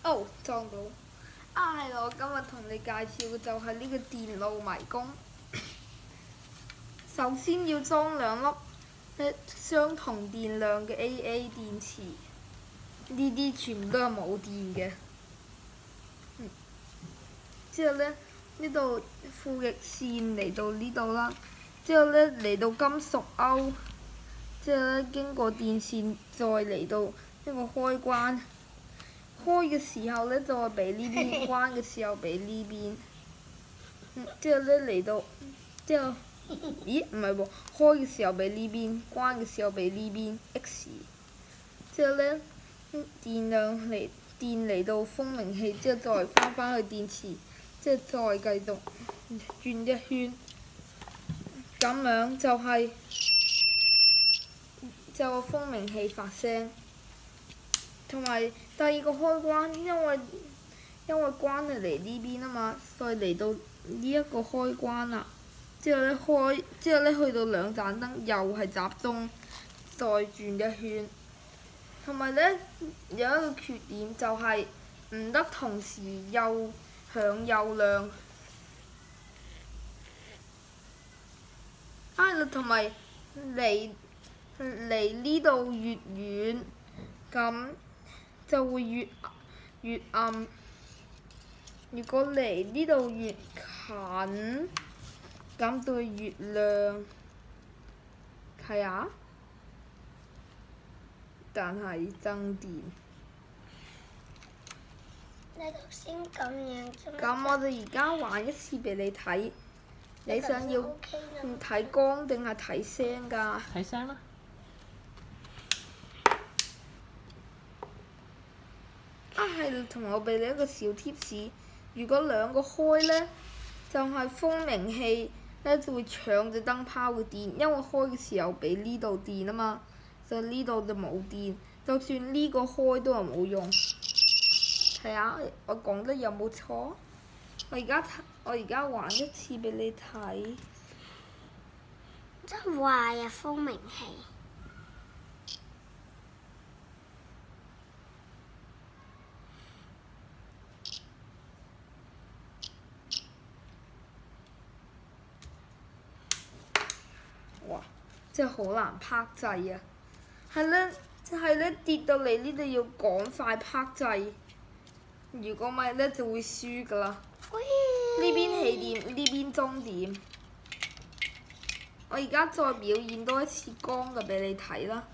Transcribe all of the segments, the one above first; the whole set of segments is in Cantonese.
哦，撞到！係啦，我今日同你介紹嘅就係呢個電路迷宮。首先要裝2粒相同電量嘅 AA 電池，呢啲全部都係冇電嘅。之後咧，呢度負極線嚟到呢度啦，之後咧嚟到金屬鈎，之後咧經過電線再嚟到呢個開關。開嘅時候咧就係俾呢邊，關嘅時候俾呢邊。之後咧嚟到，之後，咦唔係喎，開嘅時候俾呢邊，關嘅時候俾呢邊 X。之後咧，電嚟到蜂鳴器，之後再翻去電池，之後再繼續轉一圈。咁樣就個蜂鳴器發聲。同埋第二個開關，因為關係嚟呢邊啊嘛，所以嚟到呢一個開關啦。之後咧去到2盞燈又係集中，再轉一圈。同埋咧有一個缺點就係唔得同時又響又亮。同埋離呢度越遠，咁就會越暗。如果離呢度越近，咁就會越亮。係啊，但係增電。 你頭先咁樣啫。 咁我哋而家玩一次俾你睇，你想要睇光定係睇聲㗎？ 睇聲啦。 係，同埋我俾你一個小貼士，如果2個開咧，就係蜂鳴器咧就會搶隻燈泡嘅電，因為開嘅時候俾呢度電啊嘛，就呢度就冇電，就算呢個開都係冇用。係啊，我講得有冇錯？我而家玩一次俾你睇。 真壞啊！蜂鳴器。 哇！真係好難拍掣啊！係咧，跌到嚟呢度要趕快拍掣，如果唔係咧就會輸㗎啦。呢邊起點，呢邊終點。我而家再表演多一次光嘅俾你睇啦。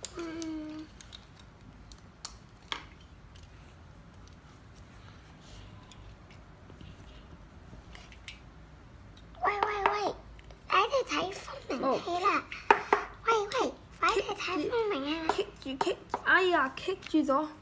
喂！快啲睇蜂鳴器啦！喂！快啲睇蜂鳴器啦！ 棘！哎呀，棘住咗！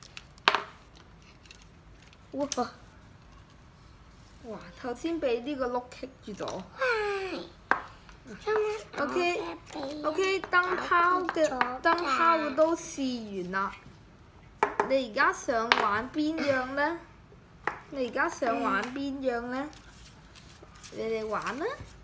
哇！頭先俾呢個碌棘住咗。OK， 燈泡嘅都試完啦。你而家想玩邊樣呢？你哋玩啦！